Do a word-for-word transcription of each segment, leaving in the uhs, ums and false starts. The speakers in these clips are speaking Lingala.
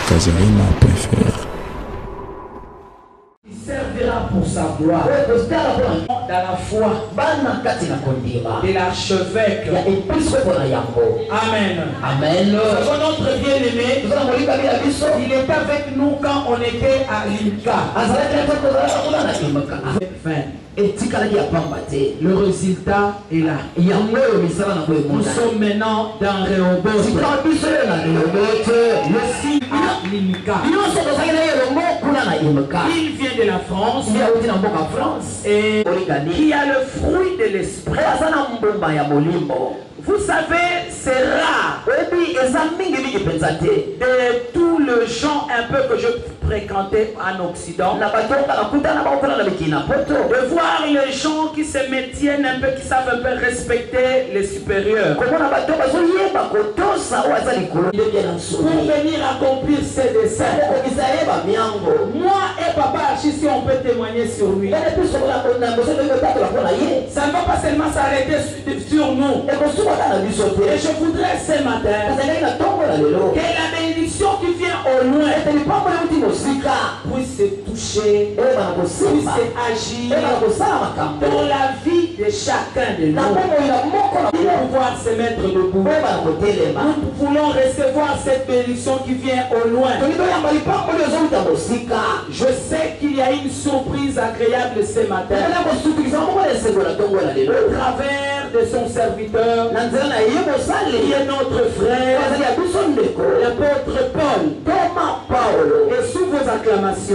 Kazarima point F R. Il servira pour sa gloire. Dans la foi de l'archevêque. Amen. Amen. Notre bien-aimé, il est avec nous quand on était à Limka. Le résultat est là. Nous sommes maintenant dans Rehoboth. Le signe à Limka. Il vient de la France. Et qui a le fruit de l'esprit. Vous savez, c'est rare de tous les gens un peu que je fréquentais en Occident, de voir les gens qui se maintiennent un peu, qui savent un peu respecter les supérieurs. Pour venir accomplir ses desseins. Moi et papa Archie, si on peut témoigner sur lui. Ça ne va pas seulement s'arrêter sur nous. Et je voudrais ce matin que la bénédiction qui vient au loin puisse se toucher, puisse agir dans la vie de chacun de nous. Pour pouvoir se mettre debout. Nous voulons recevoir cette bénédiction qui vient au loin. Je sais qu'il y a une surprise agréable ce matin. Au travers de son serviteur, qui est notre frère, l'apôtre Paul. Et sous vos acclamations,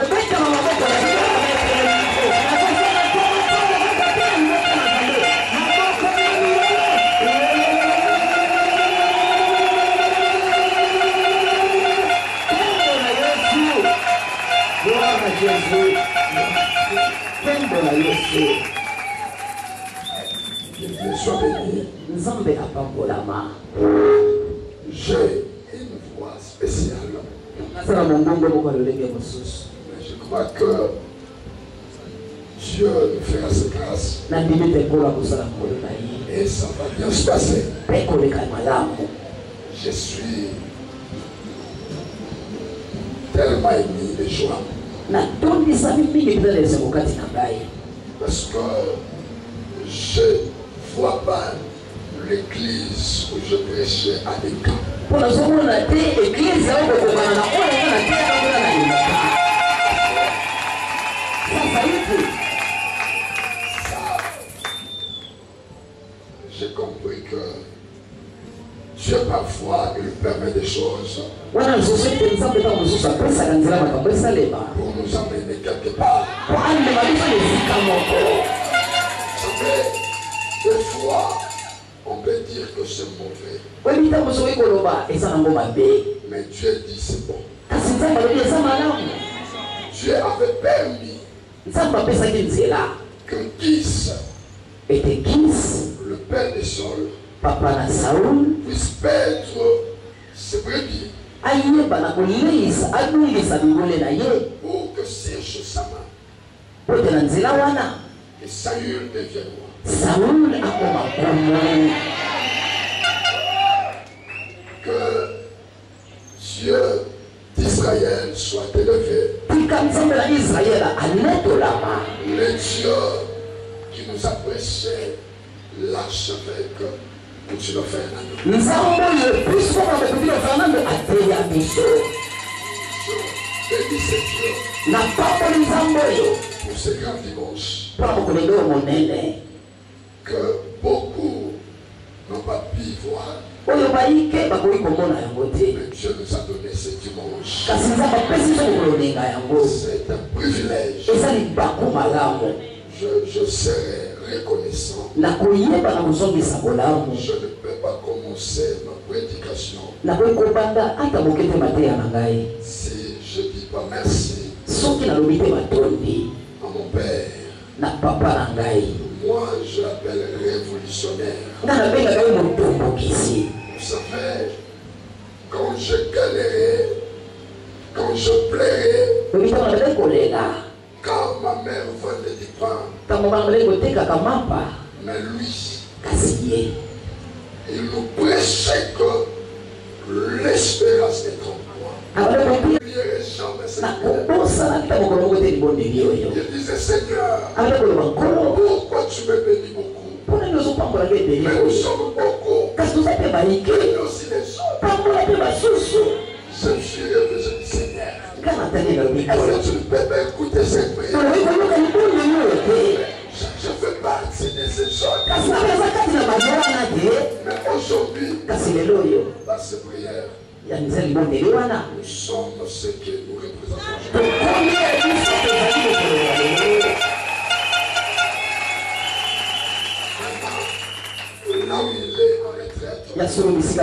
Jésus, que Dieu soit béni. J'ai une voix spéciale. Mais je crois que Dieu nous fera ses grâces. Et ça va bien se passer. Je suis tellement ému de joie. Parce que je ne vois pas l'église où je prêchais à Limka. J'ai compris que Dieu parfois il permet des choses pour nous amener quelque part. Vous savez, des fois, on peut dire que c'est mauvais. Mais Dieu dit c'est bon. Dieu avait permis que Kis, le père de Saul, puisse perdre ses brebis pour que Serge Sama et Saül devienne roi. Que Dieu d'Israël soit élevé. Le Dieu qui nous a prêché l'archevêque continue à faire. Je bénis ce Dieu pour ce grand dimanche que beaucoup n'ont pas pu voir. Mais Dieu nous a donné ce dimanche. C'est un privilège. Je, je serai reconnaissant. Je ne peux pas commencer ma prédication si je ne dis pas merci à mon père. Moi, je l'appelle révolutionnaire. Vous savez, quand je galérais, quand je plairais, quand ma mère vendait du pain, mais lui, il nous prêchait que l'espérance est en moi. Il disait Seigneur, pourquoi tu me bénis beaucoup? Mais nous sommes beaucoup. Mais aussi les autres. Je suis revenu, je dis Seigneur, est-ce que tu peux m'écouter cette prière? Je fais partie de ces autres. Mais aujourd'hui, dans ces prières, nous sommes ce que nous représentons. Là où il est en retraite, je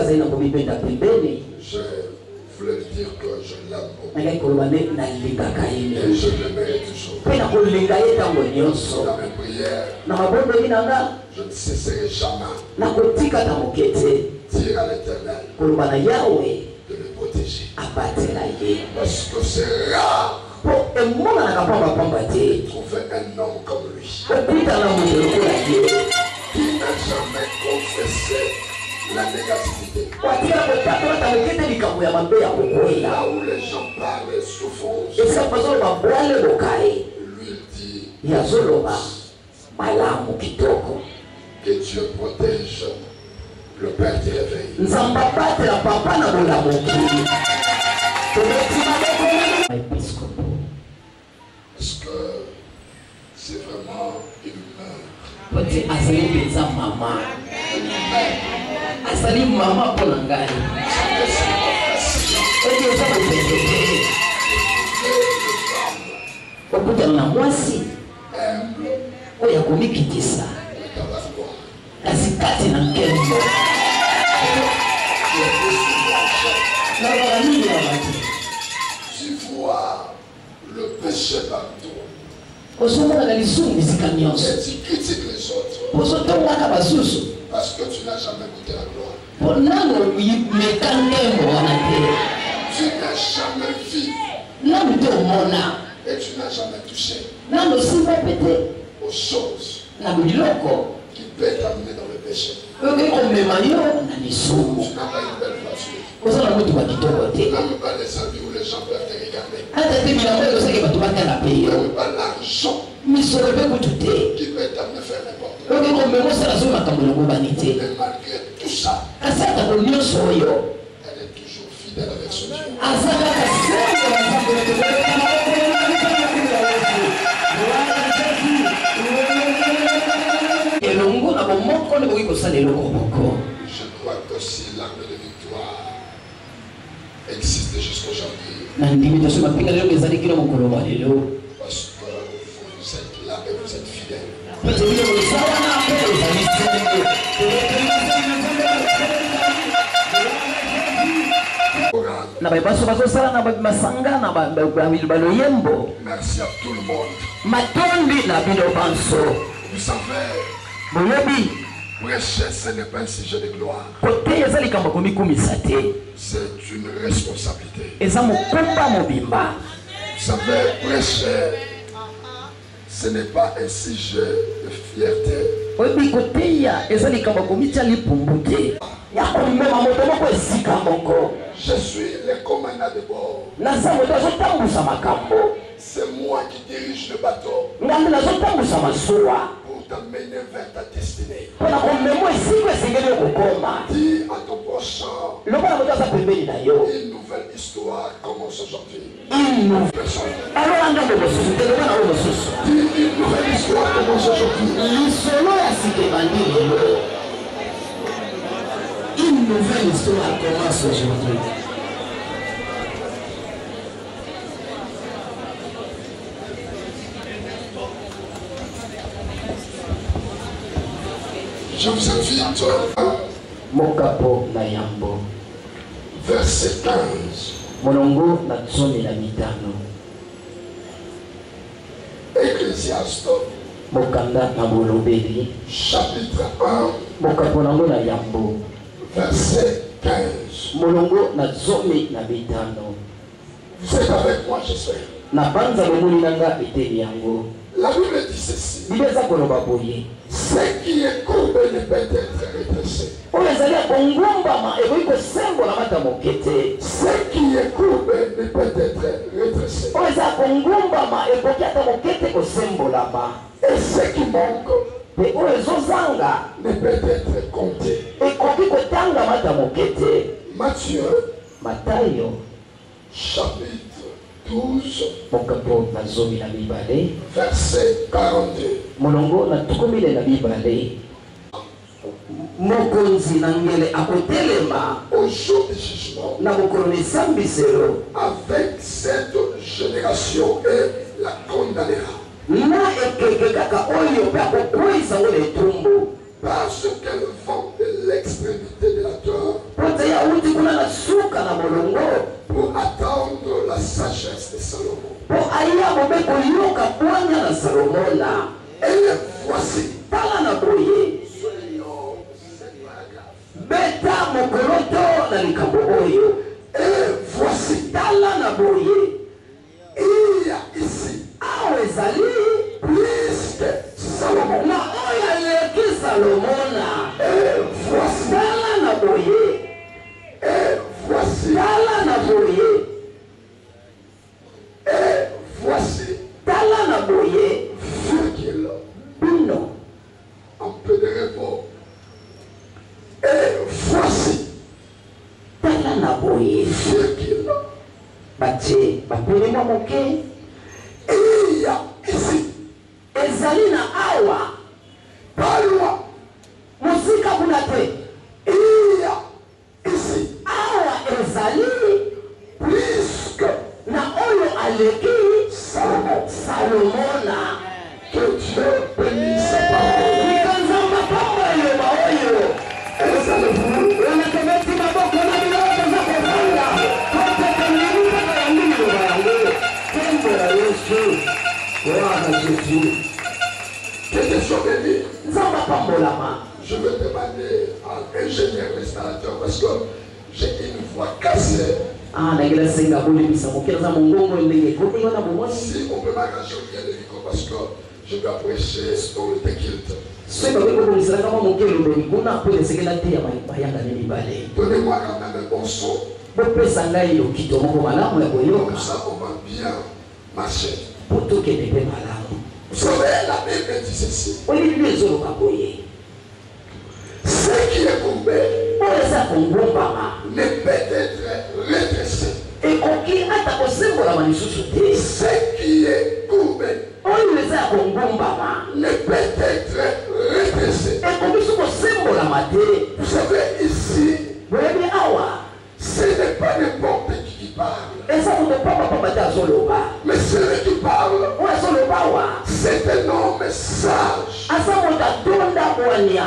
voulais lui dire que je l'aime beaucoup. Et je l'aimerai toujours. Dans mes prières, je ne cesserai jamais dire à l'Éternel de le protéger. Parce que c'est rare de trouver un homme comme lui qui n'a jamais confessé la négativité. Là où les gens parlent de souffrance, lui dit que Dieu protège le Père du réveil. Est-ce que c'est vraiment une mère? Asali mama pour l'engagement. Okuta na mwasi oya komikitisa kasikati na nkembo na baramini ya watu. Tu vois le péché partout. Osomona na lisumu bisikanyonso. Et tu critiques les autres. Osotonga ka basusu. Parce que tu n'as jamais goûté la gloire. Pour nano mekangemo wanate. Tu n'as jamais vu. Nano te mona. Et tu n'as jamais touché. Nano simba pete. Aux choses. Na biloko. Qui peut t'amener dans le péché. Oke komemayo na lisumu. Tu n'as pas une belle voiture. Osala mutu wa kitoko te. Tu n'as même pas les amis où les gens peuvent te regarder. Ata te biloko yoseke batu bakala Tu peyo. n'as même pas l'argent. Misoro pe kutute. Qui peut t'amener faire n'importe quoi. Oke komemo sala zo makambo na bobanite. Et malgré tout ça, Asata ko nyonso oyo. elle est toujours fidèle avec son Dieu. Asaka ka sema na sambo na kubona. Elongo na bomoko ne boki kosala eloko moko. Je crois que si l'arme de victoire existe jusqu'aujourd'hui, Nandimi to sema pinga lelo ezali kilo mokolo wa lelo. parce que vous êtes là et vous êtes fidèles. Pete bile ko sawa na pe ezali sene. Na ba baso baso sala na ba masanga na ba balo yembo. Merci à tout le monde. Matondi na bino banso. Vous savez, Boyebi. prêcher, ce n'est pas un sujet de gloire. Kote ezali kamba komikumisate. C'est une responsabilité. Eza mokumba mobimba. Vous savez, prêcher, ce n'est pas un sujet de fierté. Oyebi koteya ezali kamba komitia lipumbute. Ya komema moto moko esika moko. Je suis le commandant de bord. Naza moto azotambusa makambo. C'est moi qui dirige le bateau Ngambi nazotambusa masuwa. pour t'amener vers ta destinée. Pona komemo esiko esengeli okokoma. Dis à ton prochain, Lokola moto aza pembeni na yo. une nouvelle histoire commence aujourd'hui. Inu. Personne. Alors ndombo mosusu te lokola na oyo mosusu. Dis une nouvelle histoire commence aujourd'hui. Lisolo ya sika ebandi lelo. Une nouvelle histoire commence aujourd'hui. Je vous invite Mokapo na yambo. verset quinze. Molongo na tsoni na mitano. Ecclésiaste Mokanda na bolobeli. chapitre un Mokapo nango na yambo. verset quinze. Molongo na tsoni na mitano. Vous êtes avec moi, j'espère. Na banza bomuli nanga eteli yango. La Bible dit ceci. Bibeza koloba boye. Ce qui est courbé ne peut être redressé. Oyo ezali kongumbama eboyi kosembola mata mokete. Ce qui est courbé ne peut être redressé. Oyo ezali kongumbama nyama ekokiata mokete kosembolama. Et ce qui manque pe oyo ezozanga ne peut être compté. ekoki kotanga mata mokete. Matthieu Matayo chapitre douze mokambo na zomi na mibale verset quarante-deux. molongo na tukumile na mibale. Mokonzi na ngele akotelema Au jour du jugement, na mokolo na esambiselo avec cette génération et la condamnera. na ekeke kaka oyo mpe akokweyisa ngo na etumbu Parce qu'elle vend de l'extrémité de la terre pote yauti kuna na suka na molongo pour attendre la sagesse de Salomon. po aya bobe koyoka bwanya na Salomona. Et voici, tala na boye beta mokoloto na likambo oyo. et voici, tala na boye il y a ici awa ezali plus que Salomon. na oyo aleki Salomona. Et voici, tala na boye et voici, tala na boye et voici, tala na boye virgule, bino un peu de repos. Et voici, tala na boye virgule, batie bapelema moke il y a ici, ezali na awa pas loin, mosika kuna te. il y a ici, awa ezali plus que na oyo aleki Salomon. Salomona. Que Dieu bénisse sa parole. Nikanzamba pamba eloba oyo Installez-vous. wanakemeti maboko na miloto za kufanga kote kangini mpaka ya mbili loba yangu tembo la Yesu waka Yesu Que Dieu soit béni. nzamba pambolama. Je vais demander à l'ingénieur restaurateur parce que j'ai une voix cassée. ah nagila senga kulimisa mokela za mongongo ndenge kote wana bomoni Si on peut m'arranger au bien de micro parce que je dois prêcher sur le déquilte. sweba wiko kulisala kama mokelo mbeni kuna kwele sekela te ya mayanga ni mibale Donnez-moi quand même un bon son. bopesa ngai lokito moko malamu ya koyoka Comme ça, on va bien marcher. potokende mpe malamu. Vous savez, la Bible dit ceci. oyo bibi ezoloba boye Ce qui est courbé oyo eza kongumbama ne peut être redressé. ekoki ata kosembolama lisusu te. Ce qui est courbé oyo eza ya kongumbama ne peut être redressé. ekoki su kosembolama te. Vous savez, ici, boyebi awa ce n'est pas n'importe qui qui parle. eza moto pambapamba te azoloba. Mais celui qui parle, oyo azoloba awa c'est un homme sage, aza moto atonda bwania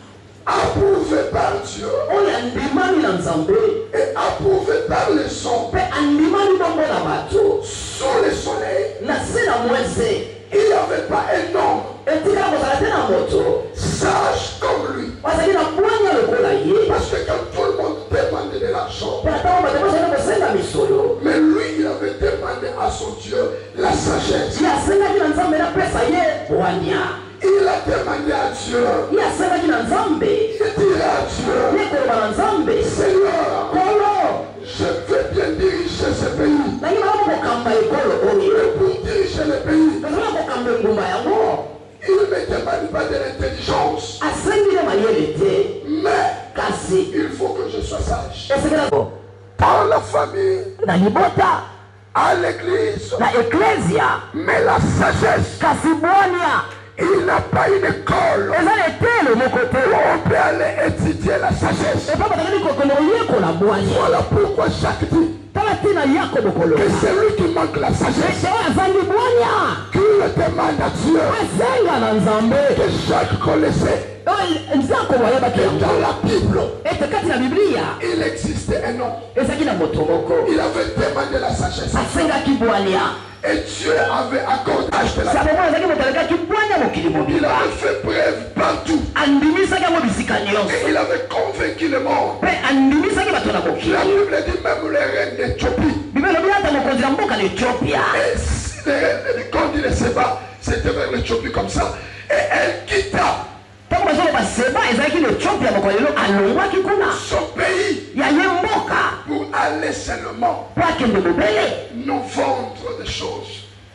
approuvé par Dieu oyo andimami na nzambe et approuvé par les hommes. mpe andimami bongo na bato Sous le soleil, na se na mweze il n'y avait pas un homme etikala kozala te na moto sage comme lui. bazali na bwania lokola ye Parce que quand tout le monde demandait de l'argent, mpe atango bato bazali kosenga misolo mais lui, il avait demandé à son Dieu la sagesse. ye asengaki na nzambe napesa ye bwania. Il a demandé à Dieu, ye asengaki na nzambe il dit à Dieu, ye koloba na nzambe Seigneur, kolo je veux bien diriger ce pays. nangi malamu kokamba ekolo oyo Et pour diriger le pays, nazola kokamba engumba yango il ne me demande pas de l'intelligence, asengile mayele te mais kasi il faut que je sois sage. esengela Par la famille, na libota à l'église, na eklesia mais la sagesse, kasi bwania il n'a pas une école eza na etelo moko te où on peut aller étudier la sagesse. epa batakali kokende koyekola bwania. Voilà pourquoi Jacques dit tala ntina yakobo que koloba c'est lui qui manque la sagesse. ete oyo azangi bwania Qu'il demande à Dieu asenga na nzambe que Jacques connaissait. oyo nzakobo ayebaki Et yango dans la Bible, ete kati na biblia il existait un homme. ezalaki na moto moko Il avait demandé la sagesse. asengaki bwania. Et Dieu avait accordé de la salomo azalaki moto alekaki bwania mokili Il mobimba avait fait preuve partout. andimisaki yango bisika nyonso Et il avait convaincu le monde. mpe andimisaki bato na mokili. La Bible dit même les reines d'Éthiopie. biblia elobi ata mokonzi na mboka na ethiopia Et les reines, quand il les Séba, c'était vers l'Éthiopie comme ça. Et elle quitta ntango bazoloba seba ezalaki na ethiopia mokolo lelo alongwaki kuna son pays ya ye mboka pour aller seulement mpo akende mobele nous vendre des choses.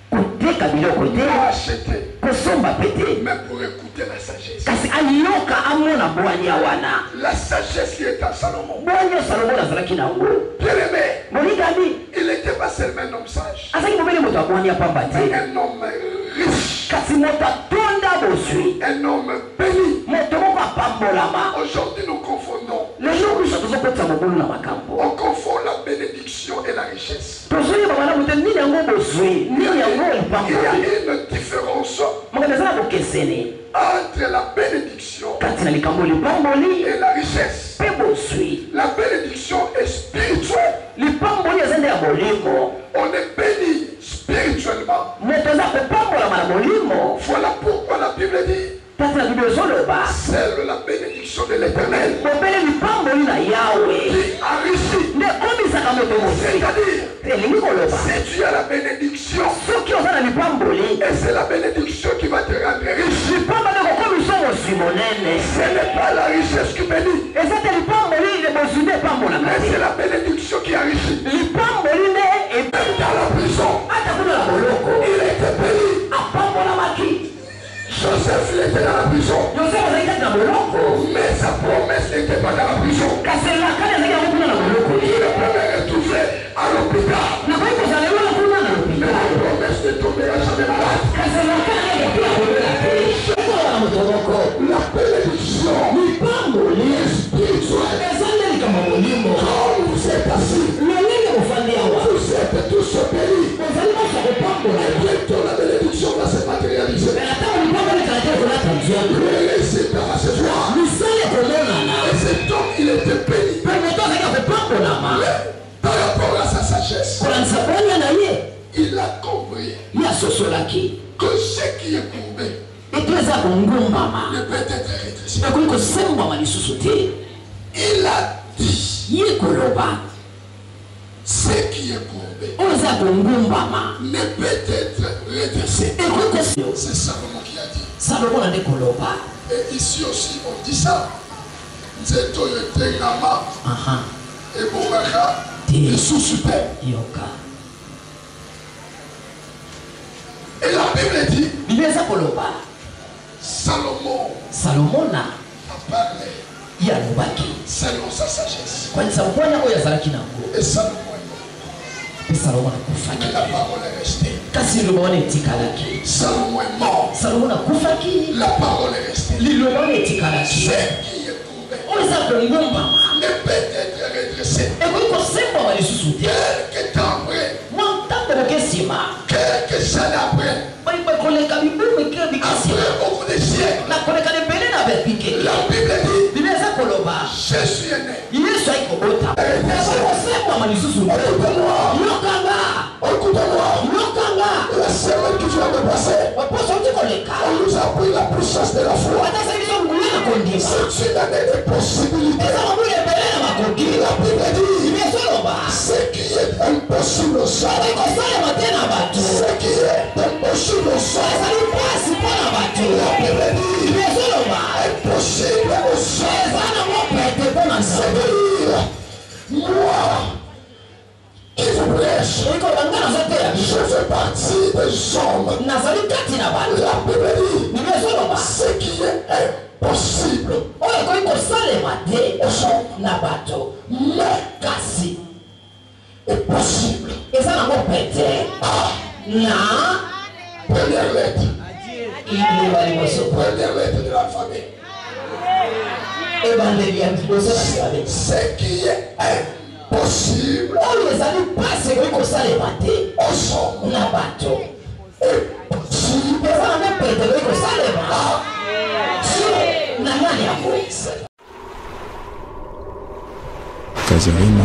kuteka biloko te, acheter, kosomba pete, mais pour écouter la sagesse. kasi ayoka amona bwanya wana. La sagesse qui est à Salomon. Bwanya Salomon azalaki nango. Bien-aimé, Molingami, il n'était pas seulement un homme sage, azaki mobele moto abwanya pamba te, mais un homme riche, kasi moto atonda boswi, un homme béni. moto moko apambolama. Aujourd'hui, nous confondons. Lelo biso tozokotisa mobulu na makambo. On confond la bénédiction et la richesse. Tozoyeba malamu te nini yango boswi, nini yango Il y a lipamboli. une différence Makambo eza na bokeseni entre la bénédiction kati na likambo lipamboli et la richesse. mpe boswi. La bénédiction est spirituelle. Lipamboli eza nde ya molimo. On est béni spirituellement. Moto aza kopambolama na molimo. Voilà pourquoi la Bible dit Kati na Biblia ezoloba c'est la bénédiction de l'Éternel bobele lipamboli na Yawe qui enrichit. nde ekomisaka moto mosika. C'est-à-dire, Elingi koloba si tu as la bénédiction, soki oza na lipamboli, et c'est la bénédiction qui va te rendre riche. lipamboli ekokomisa moswi monene. Ce n'est pas la richesse qui bénit, eza te lipamboli moswi nde epambolaka mais c'est te. la bénédiction qui enrichit. Lipamboli nde Même dans la prison, ata kuna na boloko il était béni. apambolamaki. Joseph, il était dans la prison, Yosefu azalaki kati na boloko, mais sa promesse n'était pas dans la prison. kasi lakani azalaki yango kuna na boloko Il ye. devait retrouver à l'hôpital. nakoki kozala elona kuna na Mais lopitalo, la promesse ne tombera jamais malade. kasi lakani ekopia kolela te. ekola na moto moko La bénédiction lipamboli spirituelle. eza nde likambo molimo. Quand vous êtes assis, lolenge mofandi awa vous êtes tous bénis. ozali moso kopambola Et bientôt la bénédiction va se matérialiser. me atako lipamboli kala te kolata nzongo Le résultat va se voir. misala ekomonana Et cet homme, il était béni. mpe moto azalaki akopambolama Par rapport à sa sagesse, kolandisa bwanya na ye il a compris ye asosolaki que ce qui est courbé eto eza kongumbama ne peut être rétréci. ekoki kosembwama lisusu te. Il a dit ye koloba ce qui est courbé oyo eza kongumbama ne peut être redressé. ekoki kosi. C'est Salomon qui a dit. Salomo na nde koloba. Et ici aussi, on dit ça. Nzeto yetegama aha et Bouraka te et sous-super. yoka Et la Bible dit, biblia eza koloba Salomon salomo na a parlé ye alobaki selon sa sagesse. kwanisa bwanya oyo azalaki nango Et Salomon est mort. mpe salomo Mais nakufaki la parole est restée. kasi liloba wana etikalaki. Salomon est mort. salomo nakufaki La parole est restée. liloba wana etikalaki. Ce qui est courbé oyo eza kongumbama ne peut être redressé. ekoki kosembwama lisusu te. Quelque temps après, mwa ntango moke nsima quelques années après, bakoleka bibumu ekila bikisi après beaucoup de siècles, na koleka ebele na bapike. la Bible dit, biblia eza koloba Jésus est né. yesu ayi kobota ekosembwama lisusu te. yokanga Écoutez-moi, yokanga la semaine qui vient de passer, baposo oti koleka on nous a appris la puissance de la foi. atasa biso ngulu na kondima C'est une année de possibilités. eza mabulu ebele na makoki. La Bible dit, biblia ezoloba ce qui est impossible au sol, ekosalema te na bato ce qui est impossible au sol, ezali mpasi mpo na bato. la Bible dit, biblia ezoloba impossible au sol. eza nango pete mpo na nzambe. C'est-à-dire, moi, qui vous prêche, ekoloba nga nazoteya biso je fais partie des hommes. nazali kati na bato. La Bible dit, biblia ezoloba ce qui est impossible oyo ekoki kosalema te aux hommes, na bato mais kasi est possible. eza nango pete na Première lettre, liloba liboso première lettre de l'alphabet. ebandeli ya liboso na sikabe Ce qui est impossible oyo ezali mpasi ekoki kosalema te aux hommes na bato est possible. eza nango pete ekoki kosalema na nani yango. Kazarina